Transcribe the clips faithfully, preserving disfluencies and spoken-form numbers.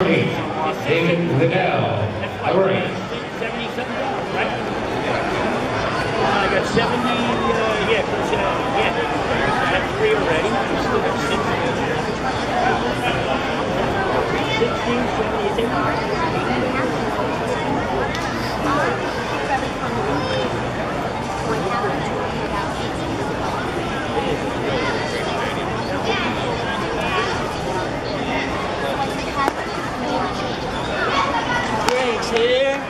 David Liddell, number eight. seventy-seven dollars, right? I got seventy, uh, yeah, cause, uh, yeah, I had three already. I still got six. sixteen, seventy, Greg's here.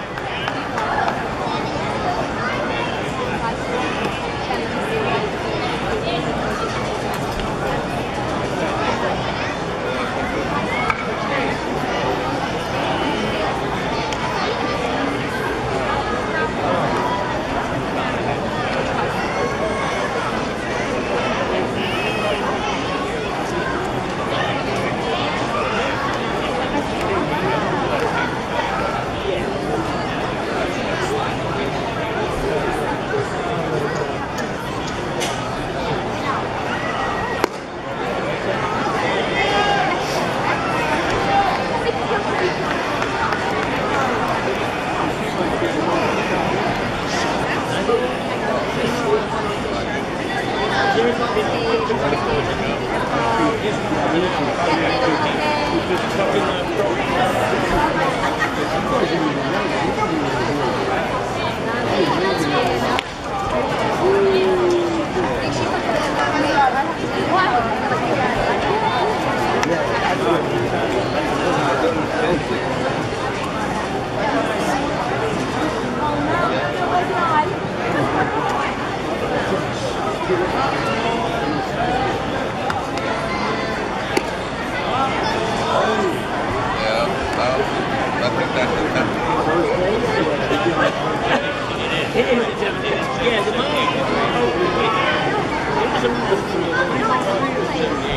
Yeah, the money.